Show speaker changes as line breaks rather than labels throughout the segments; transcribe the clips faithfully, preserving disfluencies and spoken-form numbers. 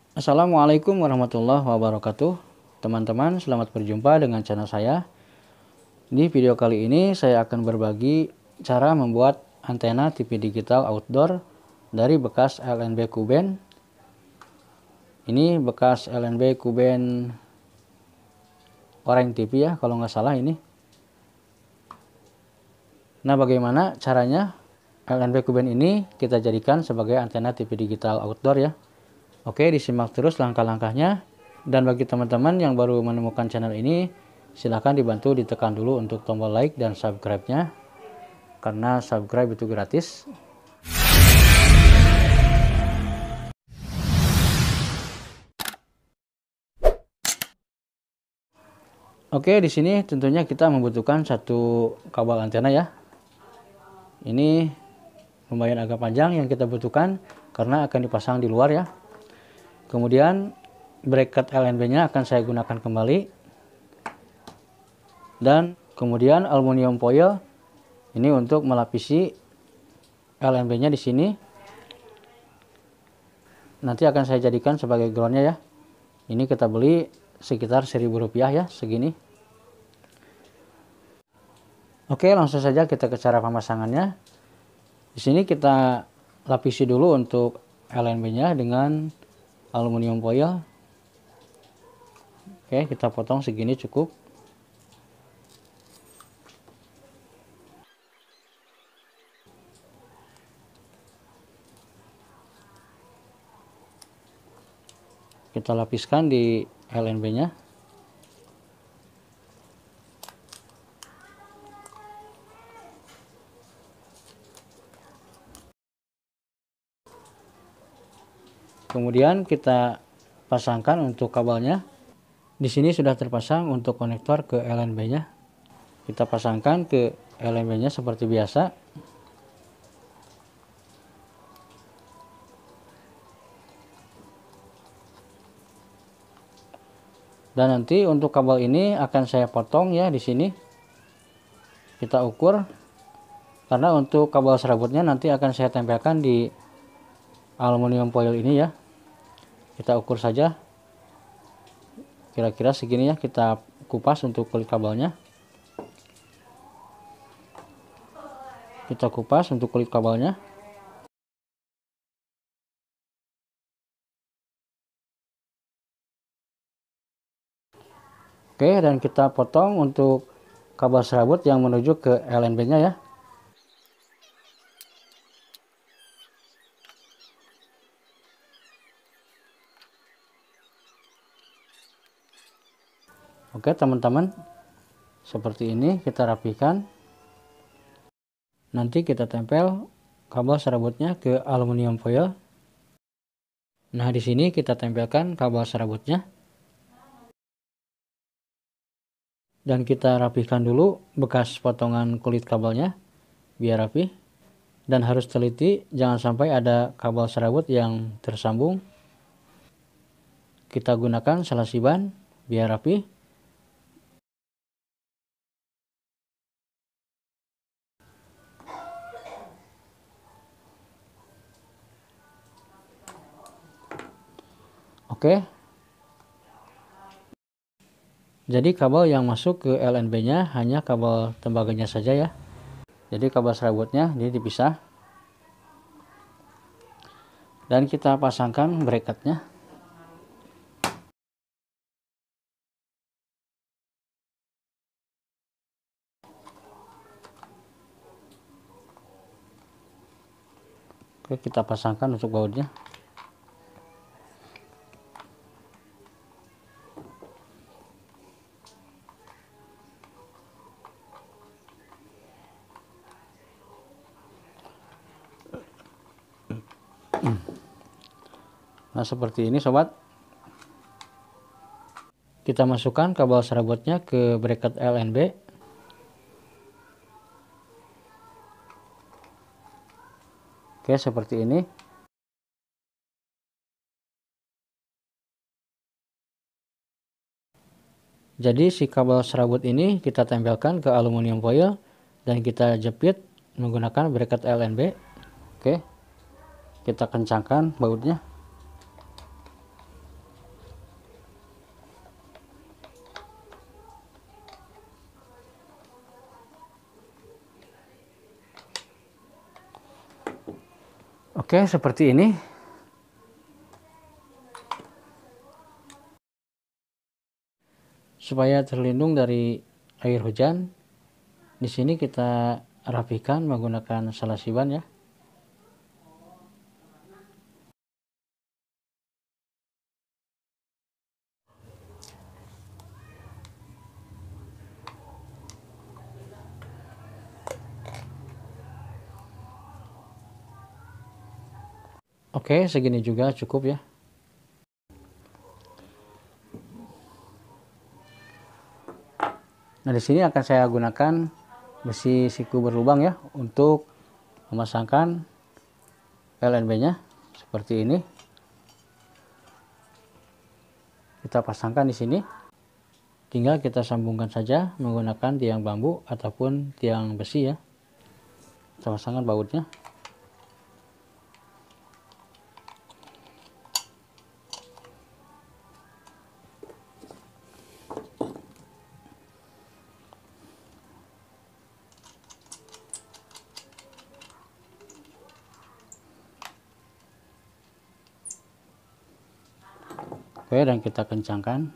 Assalamualaikum warahmatullahi wabarakatuh. Teman-teman, selamat berjumpa dengan channel saya. Di video kali ini saya akan berbagi cara membuat antena T V digital outdoor dari bekas L N B Kuben. Ini bekas L N B Kuben Orange T V ya, kalau nggak salah ini. Nah, bagaimana caranya L N B Kuben ini kita jadikan sebagai antena T V digital outdoor ya. Oke, disimak terus langkah-langkahnya. Dan bagi teman-teman yang baru menemukan channel ini, silahkan dibantu ditekan dulu untuk tombol like dan subscribe-nya, karena subscribe itu gratis. Oke, di sini tentunya kita membutuhkan satu kabel antena ya. Ini lumayan agak panjang yang kita butuhkan karena akan dipasang di luar ya. Kemudian bracket L N B-nya akan saya gunakan kembali. Dan kemudian aluminium foil ini untuk melapisi L N B-nya di sini. Nanti akan saya jadikan sebagai groundnya ya. Ini kita beli sekitar seribu rupiah ya, segini. Oke, langsung saja kita ke cara pemasangannya. Di sini kita lapisi dulu untuk L N B-nya dengan aluminium foil. Oke, kita potong segini cukup. Kita lapiskan di L N B-nya. Kemudian kita pasangkan untuk kabelnya. Di sini sudah terpasang untuk konektor ke L N B-nya. Kita pasangkan ke L N B-nya seperti biasa. Dan nanti untuk kabel ini akan saya potong ya di sini. Kita ukur, karena untuk kabel serabutnya nanti akan saya tempelkan di aluminium foil ini ya. Kita ukur saja kira-kira segini ya. Kita kupas untuk kulit kabelnya. Kita kupas untuk kulit kabelnya. Oke, dan kita potong untuk kabel serabut yang menuju ke L N B-nya ya. Oke teman-teman, seperti ini kita rapikan. Nanti kita tempel kabel serabutnya ke aluminium foil. Nah, di sini kita tempelkan kabel serabutnya. Dan kita rapikan dulu bekas potongan kulit kabelnya biar rapi. Dan harus teliti, jangan sampai ada kabel serabut yang tersambung. Kita gunakan selasi ban biar rapi. Oke. Jadi kabel yang masuk ke L N B-nya hanya kabel tembaganya saja ya. Jadi kabel serabutnya ini dipisah. Dan kita pasangkan bracketnya. Oke, kita pasangkan untuk bautnya. Nah, seperti ini sobat. Kita masukkan kabel serabutnya ke bracket L N B. Oke, seperti ini. Jadi si kabel serabut ini kita tempelkan ke aluminium foil dan kita jepit menggunakan bracket L N B. Oke, kita kencangkan bautnya. Oke, seperti ini. Supaya terlindung dari air hujan, di sini kita rapikan menggunakan selasi ban ya. Oke, segini juga cukup ya. Nah, di sini akan saya gunakan besi siku berlubang ya untuk memasangkan L N B-nya seperti ini. Kita pasangkan di sini. Tinggal kita sambungkan saja menggunakan tiang bambu ataupun tiang besi ya. Kita pasangkan bautnya. Oke, dan kita kencangkan.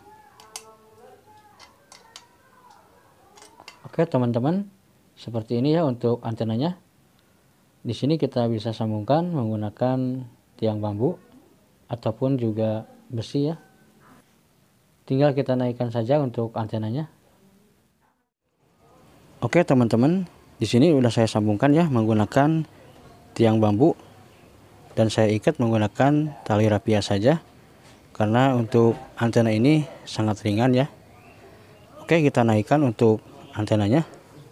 Oke teman-teman, seperti ini ya untuk antenanya. Di sini kita bisa sambungkan menggunakan tiang bambu ataupun juga besi ya. Tinggal kita naikkan saja untuk antenanya. Oke teman-teman, di sini udah saya sambungkan ya menggunakan tiang bambu dan saya ikat menggunakan tali rapia saja. Karena untuk antena ini sangat ringan ya. Oke, kita naikkan untuk antenanya.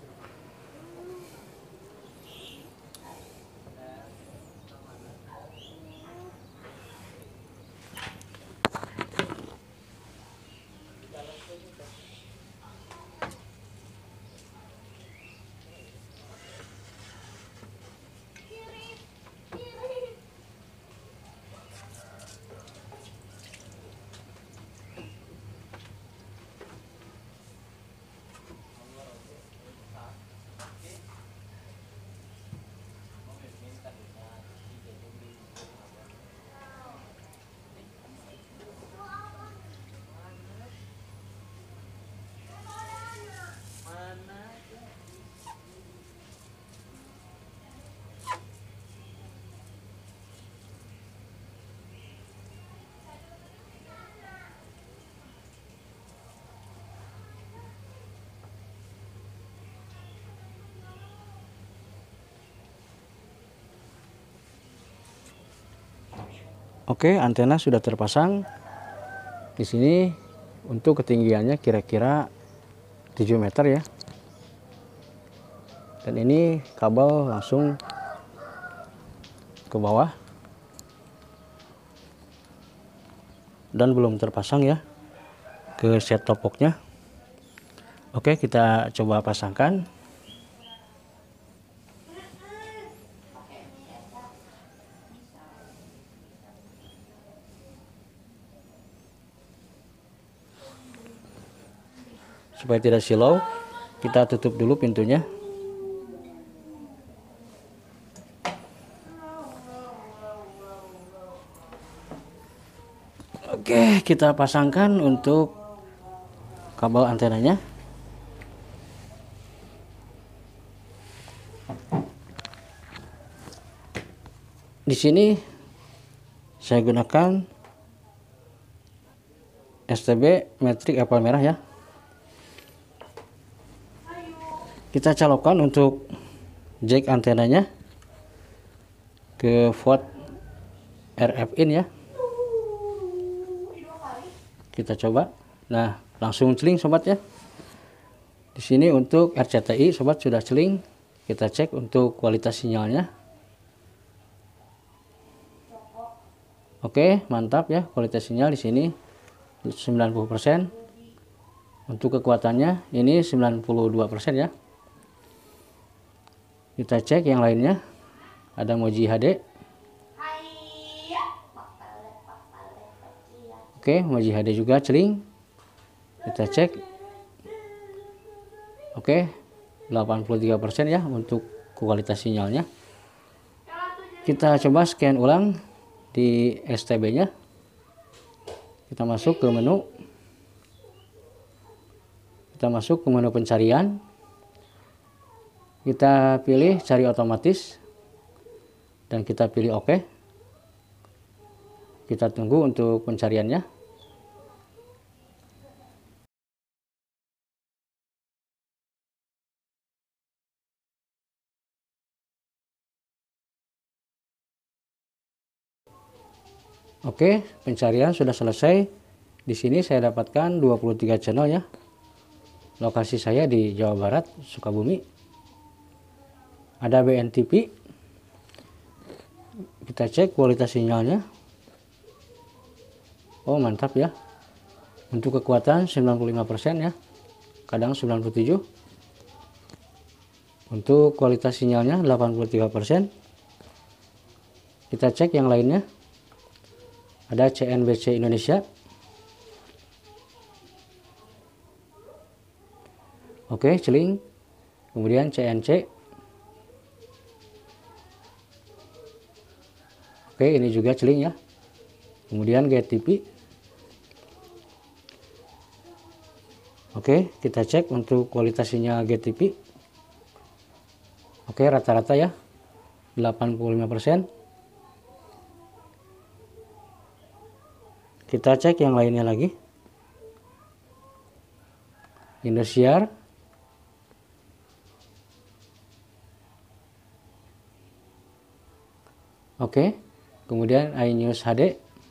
Oke, antena sudah terpasang. Di sini untuk ketinggiannya kira-kira tujuh meter ya. Dan ini kabel langsung ke bawah. Dan belum terpasang ya ke set top box-nya. Oke, kita coba pasangkan. Supaya tidak silau, kita tutup dulu pintunya. Oke, kita pasangkan untuk kabel antenanya. Di sini saya gunakan S T B metrik apel merah ya. Kita colokkan untuk jack antenanya ke port R F in ya. Kita coba. Nah, langsung celing sobat ya. Di sini untuk R C T I sobat sudah celing. Kita cek untuk kualitas sinyalnya. Oke, mantap ya kualitas sinyal di sini sembilan puluh persen. Untuk kekuatannya ini sembilan puluh dua persen ya. Kita cek yang lainnya. Ada Moji H D. Oke, Moji H D juga celing. Kita cek. Oke, delapan puluh tiga persen ya untuk kualitas sinyalnya. Kita coba scan ulang di S T B-nya. Kita masuk ke menu. Kita masuk ke menu pencarian. Kita pilih cari otomatis. Dan kita pilih OK. Kita tunggu untuk pencariannya. Oke, pencarian sudah selesai. Di sini saya dapatkan dua puluh tiga channel ya. Lokasi saya di Jawa Barat, Sukabumi. Ada B N T V. Kita cek kualitas sinyalnya. Oh, mantap ya. Untuk kekuatan sembilan puluh lima persen ya. Kadang sembilan puluh tujuh. Untuk kualitas sinyalnya delapan puluh tiga persen. Kita cek yang lainnya. Ada C N B C Indonesia. Oke, celing. Kemudian C N C. Oke, ini juga celing ya. Kemudian G T V. Oke, kita cek untuk kualitas sinyal G T V. Oke, rata-rata ya. delapan puluh lima persen. Kita cek yang lainnya lagi. Indosiar. Oke. Kemudian iNews H D.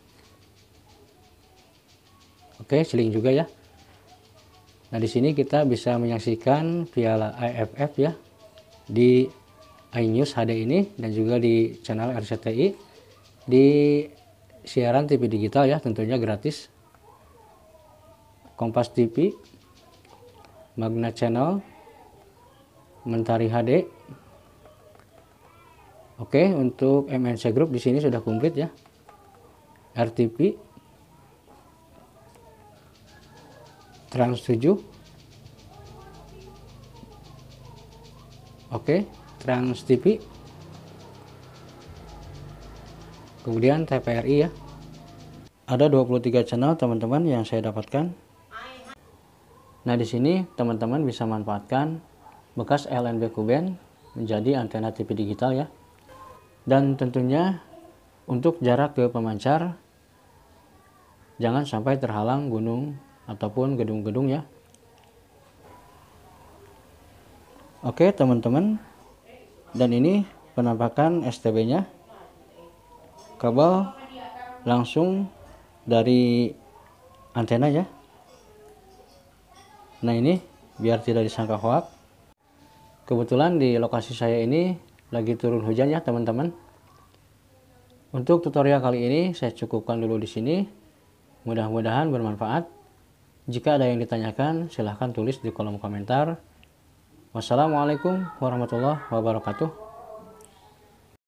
Oke, celing juga ya. Nah, di sini kita bisa menyaksikan Piala A F F ya di iNews H D ini dan juga di channel R C T I di siaran T V digital ya, tentunya gratis. Kompas T V, Magna Channel, Mentari H D. Oke, untuk M N C Group di sini sudah komplit ya. R T V, Trans tujuh. Oke, Trans T V. Kemudian T V R I ya. Ada dua puluh tiga channel teman-teman yang saya dapatkan. Nah, di sini teman-teman bisa manfaatkan bekas L N B Kuben menjadi antena T V digital ya. Dan tentunya untuk jarak ke pemancar jangan sampai terhalang gunung ataupun gedung-gedung ya. Oke, teman-teman. Dan ini penampakan S T B-nya. Kabel langsung dari antena ya. Nah, ini biar tidak disangka hoax. Kebetulan di lokasi saya ini lagi turun hujan ya, teman-teman. Untuk tutorial kali ini saya cukupkan dulu di sini. Mudah-mudahan bermanfaat. Jika ada yang ditanyakan, silahkan tulis di kolom komentar. Wassalamualaikum warahmatullahi wabarakatuh.